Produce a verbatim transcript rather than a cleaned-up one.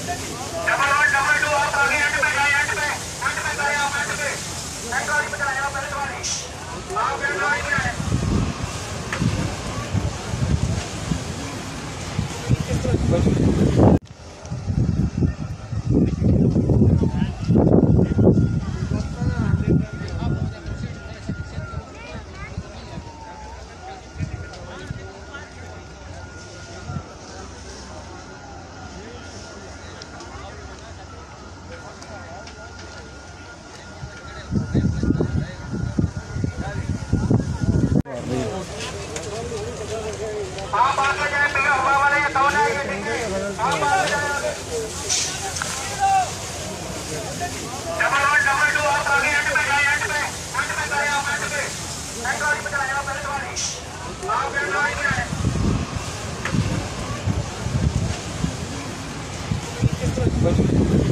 double one double two आप आगे and पे जाए एंड पे एंड पे जाए आप एंड पे एंड वाली पे चलाए आप पहले वाली आप एंड वाली पे आए आप आगे जाए भैया हवा वाले ये दो ना ये ठीक है आप आगे जाए डबल वन डबल टू आप आगे एंड पे जाए एंड पे एंड पे जाए आप एंड पे एंड वाली पे चलाए आप पहले वाली आप एंड वाली पे आए